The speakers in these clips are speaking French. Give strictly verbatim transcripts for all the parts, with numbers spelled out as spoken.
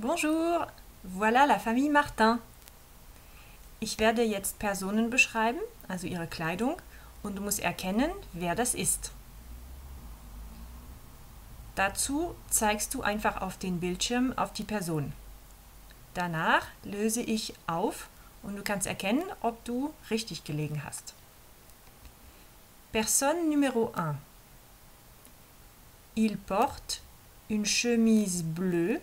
Bonjour, voilà la Famille Martin. Ich werde jetzt Personen beschreiben, also ihre Kleidung, und du musst erkennen, wer das ist. Dazu zeigst du einfach auf den Bildschirm auf die Person. Danach löse ich auf und du kannst erkennen, ob du richtig gelegen hast. Personne numéro un. Il porte une chemise bleue,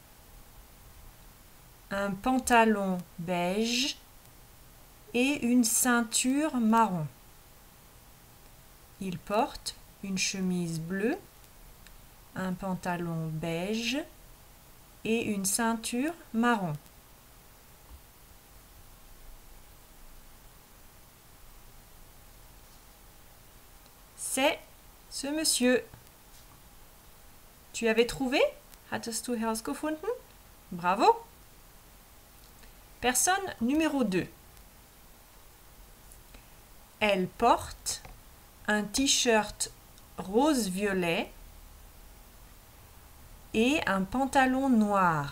un pantalon beige et une ceinture marron. Il porte une chemise bleue, un pantalon beige et une ceinture marron. C'est ce monsieur. Tu avais trouvé? Hattest du herausgefunden? Bravo! Personne numéro deux. Elle porte un t-shirt rose-violet et un pantalon noir.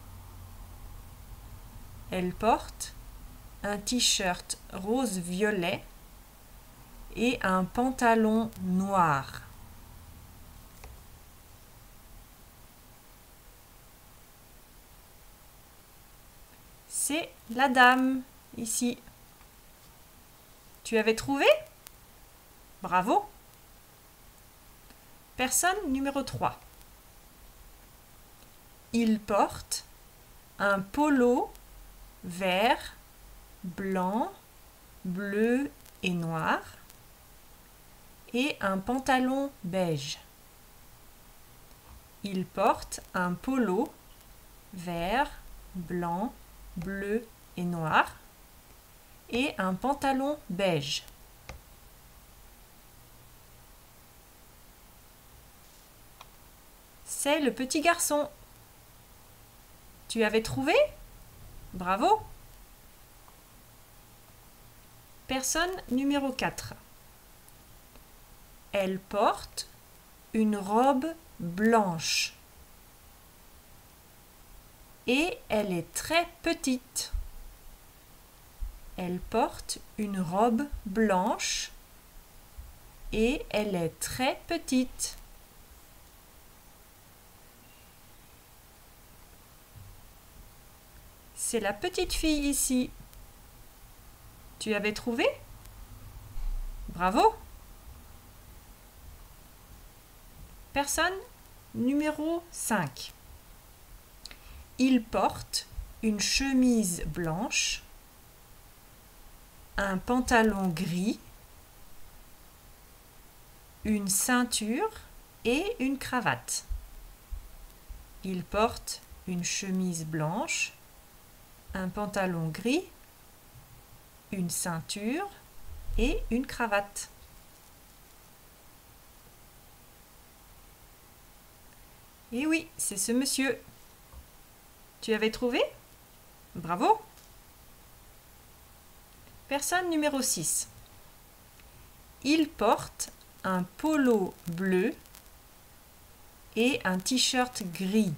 Elle porte un t-shirt rose-violet et un pantalon noir. C'est la dame, ici. Tu avais trouvé? Bravo! Personne numéro trois. Il porte un polo vert, blanc, bleu et noir et un pantalon beige. Il porte un polo vert, blanc, bleu et noir et un pantalon beige. C'est le petit garçon. Tu avais trouvé? Bravo! Personne numéro quatre. Elle porte une robe blanche et elle est très petite. Elle porte une robe blanche et elle est très petite. C'est la petite fille ici. Tu avais trouvé? Bravo! Personne numéro cinq. Il porte une chemise blanche, un pantalon gris, une ceinture et une cravate. Il porte une chemise blanche, un pantalon gris, une ceinture et une cravate. Et oui, c'est ce monsieur. Tu avais trouvé? Bravo! Personne numéro six. Il porte un polo bleu et un t-shirt gris.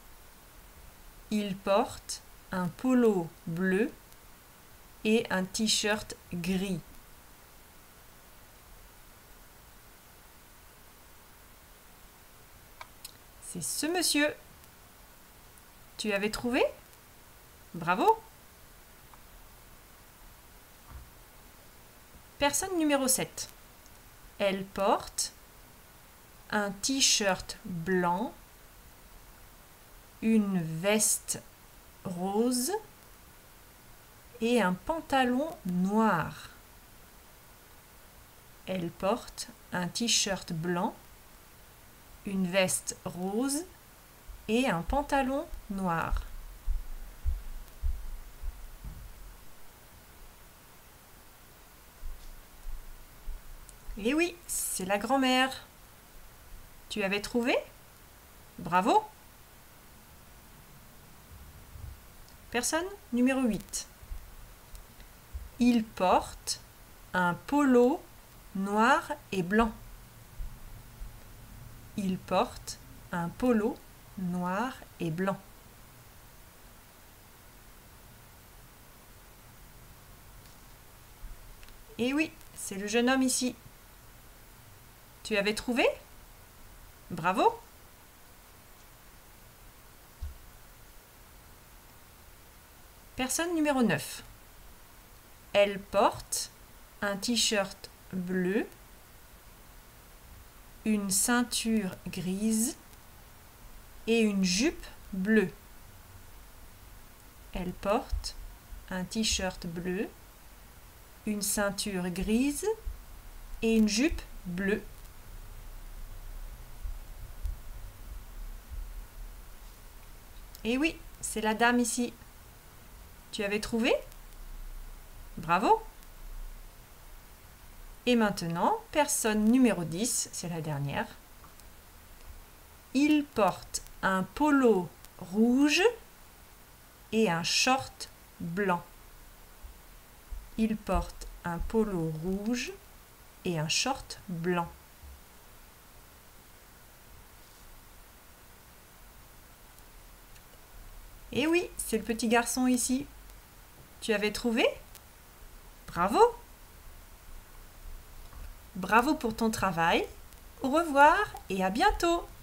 Il porte un polo bleu et un t-shirt gris. C'est ce monsieur. Tu avais trouvé? Bravo! Personne numéro sept. Elle porte un t-shirt blanc, une veste rose et un pantalon noir. Elle porte un t-shirt blanc, une veste rose et un pantalon noir. Et oui, c'est la grand-mère. Tu avais trouvé? Bravo! Personne numéro huit. Il porte un polo noir et blanc. Il porte un polo noir et blanc. Et oui, c'est le jeune homme ici. Tu avais trouvé? Bravo! Personne numéro neuf. Elle porte un t-shirt bleu, une ceinture grise et une jupe bleue. Elle porte un t-shirt bleu, une ceinture grise et une jupe bleue. Et oui, c'est la dame ici. Tu avais trouvé? Bravo! Et maintenant, personne numéro dix, c'est la dernière. Il porte un polo rouge et un short blanc. Il porte un polo rouge et un short blanc. Et oui, c'est le petit garçon ici. Tu avais trouvé? Bravo! Bravo pour ton travail. Au revoir et à bientôt!